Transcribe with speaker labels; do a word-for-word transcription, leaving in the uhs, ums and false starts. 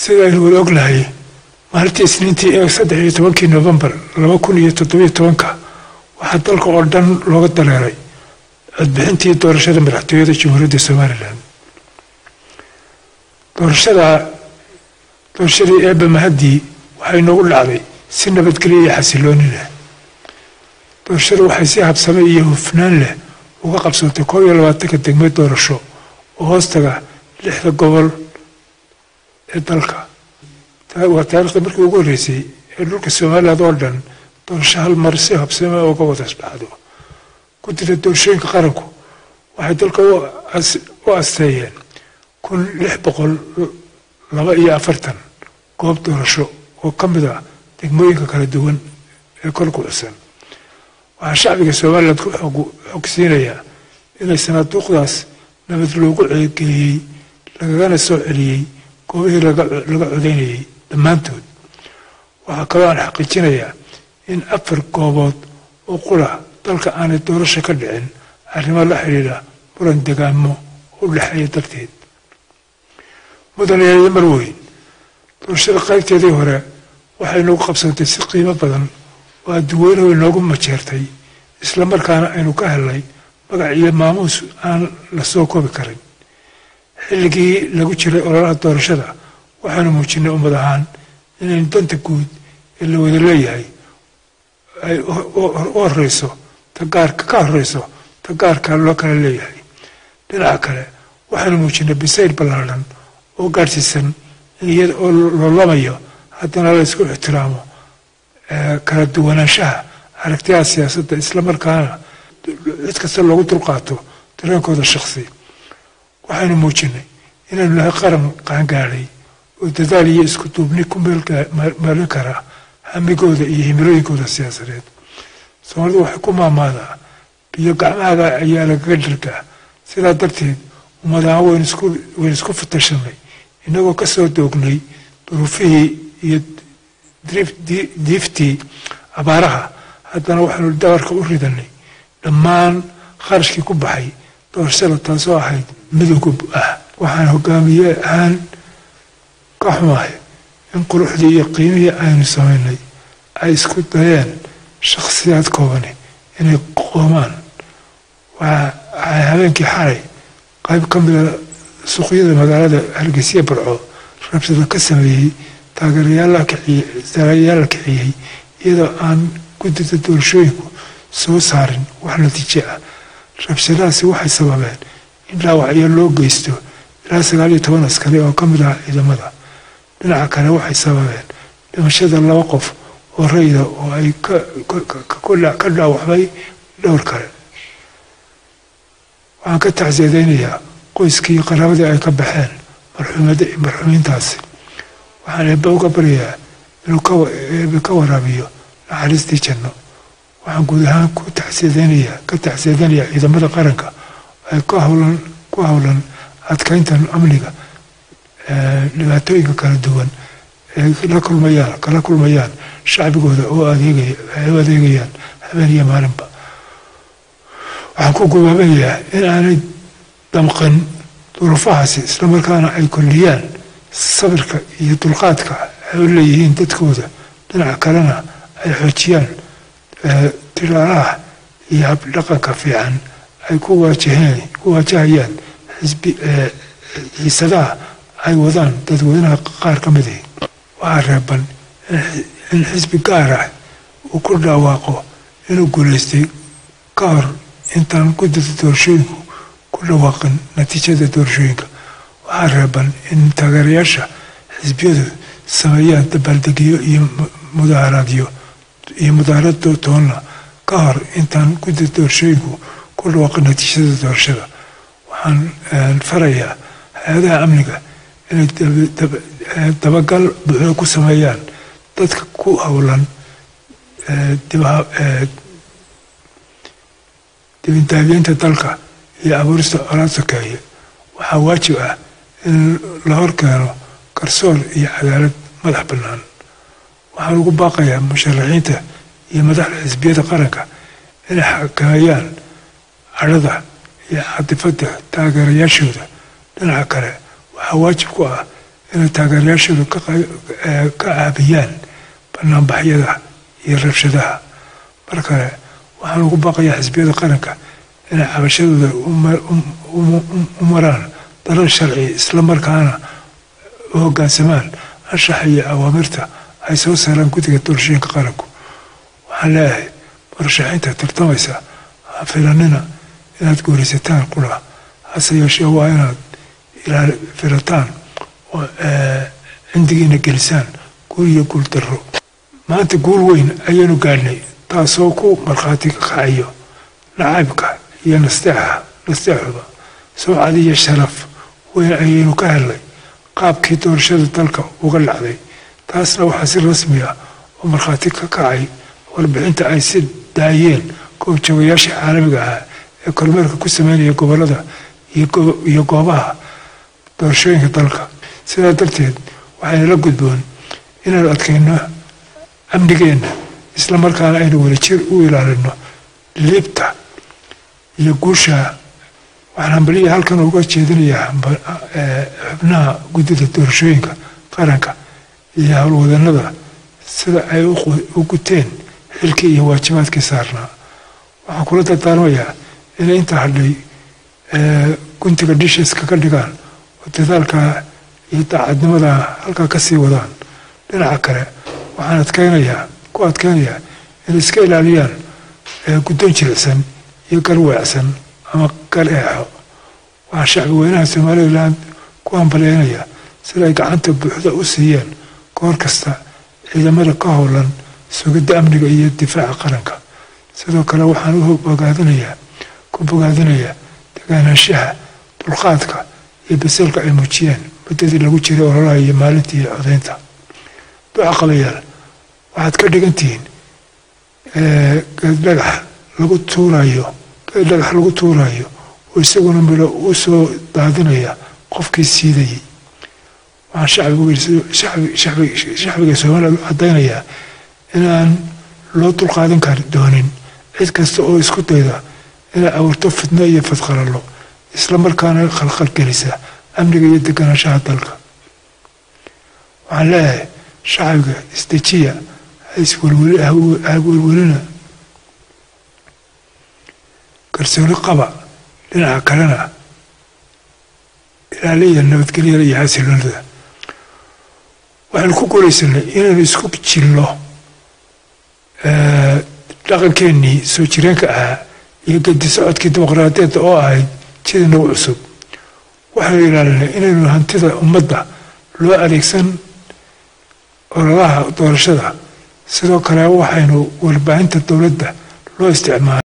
Speaker 1: sida aynu wada ognahay maalintii isniintii ee saddex iyo tobankii November laba kun iyo toddobiyo tobanka waxaa dalka oo dhan looga dareeray codbixintii doorashada madaxtooyada Jamhuuriyadda Soomaaliland. doorashada doorashadii eebba mahadii waxay noogu dhacday si nabadgelyo iyo xasilooni leh. doorashadu waxay si habsame iyo hufnaan leh uga qabsatay koob iyo labaatanka degmo doorasho oo hoostaga lixda gobol ee dalka. waa taariikhda markii ugu horeysay ee dhulka Soomaaliland oo dhan doorasho hal mar si habsame uga wada dhacdo. guddiga doorashooyinka qaranku waxay dalka u asteeyeen kun lix boqol laba iyo afartan goob doorasho oo ka mid ah degmooyinka kala duwan ee kor ku xusan. waxaa shacbiga Soomaaliland ku xogsiinayaa inay sanaaduuqdaas nabad loogu ceegeliyey lagagana soo celiyey goobihii laga codeynayay dhammaantood. waxaa kaloo aan xaqiijinayaa in afar goobood oo qura dalka aanay doorasho ka dhicin arrimo la xiriira muran degaamo u dhexeeya darteed. mudanayaal marweyn doorashada qaybteedii hore waxay noogu qabsantay si qiimo badan oo adduweynuhu inoogu majeertay isla markaana aynu ka helnay magac iyo maamuus aan la soo koobi karin. xilligii lagu jiray ololaha doorashada waxaanu muujinay ummad ahaan inaynu danta guud ee la wada leeyahay ay u horeyso tagaarka ka horeyso tagaarka loo kala leeyahay. dhinaca kale waxaanu muujinay bisayl ballaaran oo gaadhsiisan in iyada oo loolamayo haddana la isku ixtiraamo kala duwanaanshaha aragtiyaha siyaasadda isla markaana cid kasta loogu dulqaato dareenkooda shakhsi. waxaynu muujinay inaynu nahay qaran qaangaadhay oo dadaal iyo isku duubni ku meelin kara hamigooda iyo himilooyinkooda siyaasadeed. Soomaalidu waxay ku maamaadaa biyo gacmahaaga ayaa lagaga dhirgaa. sidaa darteed ummadaha waynu isku fatashanay inagoo ka soo doognay duruufihii iyo diiftii abaaraha. haddana waxaanu dabarka u ridanay dhammaan kharashkii ku baxay doorashada taasoo ahayd midowga ah. waxaan hogaamiye ahaan ka xumahay in quruxdii iyo qiimihii aynu samaynay ay isku dayeen shakhsiyaad koobani inay qoomaan. waxay habeenkii xalay qayb ka mida suuqyada magaalada Hargeysa Barco rabshado ka sameeyey taageerayaal la kiciyey iyadoo aan guddida doorashooyinku soo saarin wax natiijo ah. rabshadahaasi waxay sababeen in dhaawacyo loo geysto ilaa sagaal iyo toban askari oo ka mid ah ciidamada. dhinaca kale waxay sababeen dhimashada laba qof oo rayida oo ay ka dhaawacmay dhowr kale. waxaan ka tacsiyadaynayaa qoyskii qaraabadii ay ka baxeen marxuumiintaasi. waxaan eebbe uga baryayaa inuu eebbe ka waraabiyo naxariistii janno. waxaan guud ahaan ku tacsiyadaynayaa ka tacsiyadaynayaa ciidamada qaranka ay ku howlan ku howlan adkaynta amniga dhibaatooyinka kala duwan ee la kulmayaan kala kulmayaan shacbigooda oo adeegaya ay u adeegayaan habeen iyo maalinba. waxaan ku gubaabayaa in aanay damqin duruufahaasi isla markaana ay kordhiyaan sabirka iyo dulqaadka ay u leeyihiin dadkooda. dhinaca kalena ay xoojiyaan tiraalaha iyo habdhaqanka fiican ay ku waajaheen ku waajahayaan xisbi xiisadaha ay wadaan dadweynaha qaar ka mid ah. waxaa reeban in xisbi gaar ah uu ku dhawaaqo inuu guulaystay ka hor intaan guddida doorashooyinku ku dhawaaqin natiijada doorashooyinka. waxaa reeban in taageerayaasha xisbiyadu sameeyaan dabaaldegyo iyo mudaharaadyo iyo mudaharad toonna ka hor intaan guddida doorashooyinku ku dhawaaqin natiijada doorashada. waxaan farayaa hay-adaha amniga inay dabagal buuxda ku sameeyaan dadka ku howlan dibindaabyeynta dalka iyo abuurista colaad sokeeye. waxaa waajib ah in la horkeeno garsoor iyo cadaalad madax bannaan. waxaan ugu baaqayaa musharaxiinta iyo madaxda xisbiyada qaranka inay xakameeyaan cadhada iyo catifada taageerayaashooda. dhinaca kale waxaa waajib ku ah inay taageerayaashooda ka caabiyaan banaanbaxyada iyo rabshadaha. mar kale waxaan ugu baaqayaa xisbiyada qaranka inay cabashadooda u maraan dalal sharci isla markaana u hoggaansamaan anshaxa iyo awaamirta ay soo saaraan guddiga doorashooyinka qaranku. waxaan leeyahay murashaxiinta tartamaysa ha filanina inaad guuraysataan qura, hase yeeshee waa inaad ilaa filataan oo cindigiina gelisaan guul iyo guul darro. maanta guul weyn ayaynu gaadhnay, taasoo ku markhaati kacayo nacaybka iyo nasteexa nasteexuba. sumcad iyo sharaf weyn ayaynu ka helnay qaabkii doorashada dalka uga dhacday. taasna waxaa si rasmi ah oo markhaati ka kacay warbixinta ay si daayeen goobjoogayaasha caalamiga ah ee kormeerka ku sameynaya gobollada iyo goobaha doorashooyinka dalka. sidaa darteed waxayna la gudboon inaynu adkayno amnigeenna, isla markaana aynu wadajir u ilaalino liibta iyo guusha. waxaan hambaliya halkan uga jeedinayaa xubnaha guddida doorashooyinka qaranka iyo howlwadanada sida ay u guteen xilkii iyo waajibaadkii saarnaa. waxaan kula dardaarmayaa inay inta hadhay guntiga dishiska ka dhigaan oo dadaalka iyo daacadnimada halkaa ka sii wadaan. dhinaca kale waxaan adkeynayaa ku adkeynayaa inay iska ilaaliyaan guddoon jilicsan iyo gal weecsan ama gal eexo. waxaan shacbi weynaha somalilan ku hambalyeynaya sida ay gacanta buuxda u siiyeen goor kasta ciidamada ka howlan sugidda amniga iyo difaaca qaranka. sidoo kale waxaan u bogaadinayaa ku bogaadinayaa degaanaanshaha, dulqaadka iyo baseelka ay muujiyeen muddadii lagu jiray ololaha iyo maalintii codaynta. duca qabayaal, waxaad ka dhigan tihiin geeddhagax lagu tuurayo geeddhagax lagu tuurayo oo isaguna milo u soo daadinaya qofkii siidayey. waxaan shacbiga Soomaaliya u caddaynayaa inaan loo dulqaadan kari doonin cid kasta oo isku dayda inay abuurto fidno iyo fadqalalo, isla markaana khalkhal gelisa amniga iyo deganaanshaha dalka. waxaan leeyahay shacbiga isdejiya, hawelwelina, kalsooni qaba, dhinaca kalena ilaaliya nabadgelyada iyo xasiloonida. waxaynu ku guulaysanay inaynu isku jilno dhaqankeennii soo jireenka ahaa iyo gedi socodkii dimuqraadiyadda oo ahayd jida nagu cusub. waxaynu ilaalinay inaynu hantida ummadda loo adeegsan ololaha doorashada. sidoo kale waxaynu warbaahinta dowladda loo isticmaalay